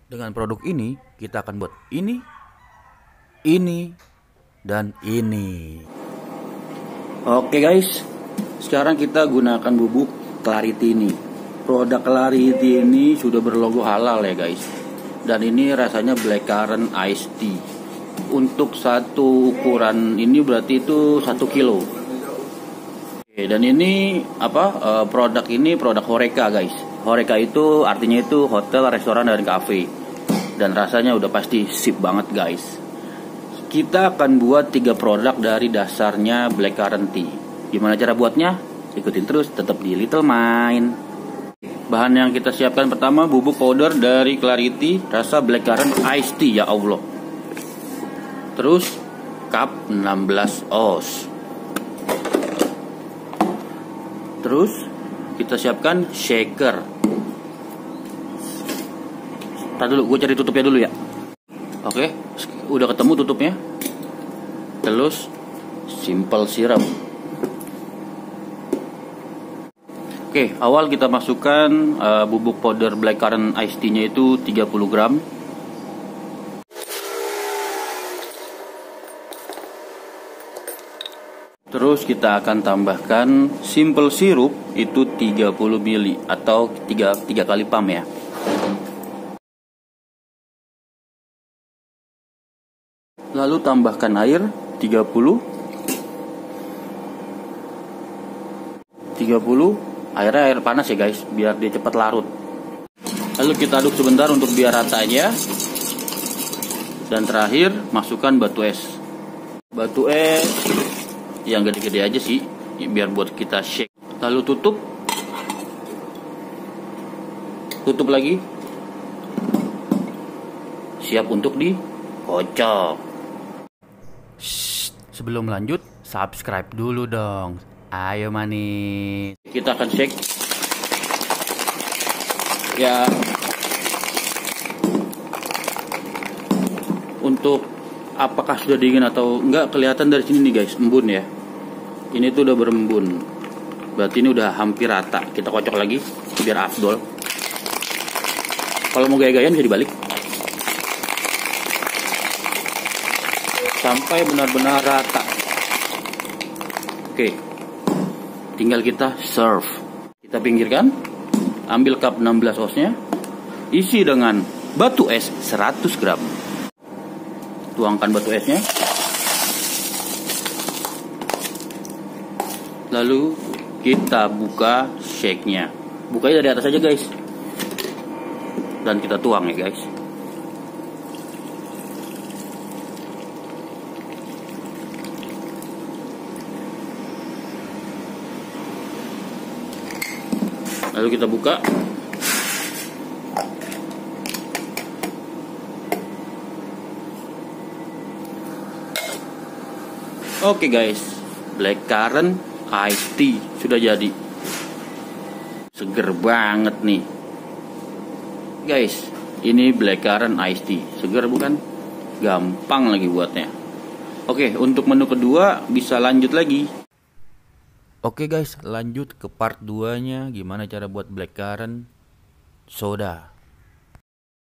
Dengan produk ini, kita akan buat ini, dan ini. Oke guys, sekarang kita gunakan bubuk Clarity ini. Produk Clarity ini sudah berlogo halal ya guys. Dan ini rasanya blackcurrant iced tea. Untuk satu ukuran ini berarti itu 1 kilo. Oke, dan ini produk ini produk Horeca guys. Horeca itu artinya itu hotel, restoran, dan cafe. Dan rasanya udah pasti sip banget guys. Kita akan buat 3 produk dari dasarnya blackcurrant tea. Gimana cara buatnya? Ikutin terus, tetap di Little Mind. Bahan yang kita siapkan pertama bubuk powder dari Clarity rasa blackcurrant iced tea, ya Allah. Terus cup 16 oz. Terus kita siapkan shaker. Ntar dulu, gue cari tutupnya dulu ya. Oke, udah ketemu tutupnya. Terus simple syrup. Oke, awal kita masukkan bubuk powder blackcurrant iced tea-nya itu 30 gram. Terus kita akan tambahkan simple syrup itu 30 ml atau 3 kali pump ya. Lalu tambahkan air 30 airnya air panas ya guys, biar dia cepat larut. Lalu kita aduk sebentar untuk biar rata aja. Dan terakhir masukkan batu es. Batu es yang gede-gede aja sih, biar buat kita shake. Lalu tutup lagi. Siap untuk dikocok. Sebelum lanjut, subscribe dulu dong. Ayo manis. Kita akan shake. Ya. Untuk apakah sudah dingin atau enggak kelihatan dari sini nih guys, embun ya. Ini tuh udah berembun. Berarti ini udah hampir rata. Kita kocok lagi biar afdol. Kalau mau gaya-gayaan bisa dibalik. Sampai benar-benar rata. Oke, tinggal kita serve. Kita pinggirkan. Ambil cup 16 oznya. Isi dengan batu es 100 gram. Tuangkan batu esnya. Lalu kita buka shake-nya. Bukanya dari atas aja guys. Dan kita tuang ya guys. Lalu kita buka. Oke guys, blackcurrant iced tea sudah jadi. Seger banget nih. Guys, ini blackcurrant iced tea. Seger bukan? Gampang lagi buatnya. Oke, untuk menu kedua bisa lanjut lagi. Oke guys, lanjut ke part 2-nya, gimana cara buat blackcurrant soda.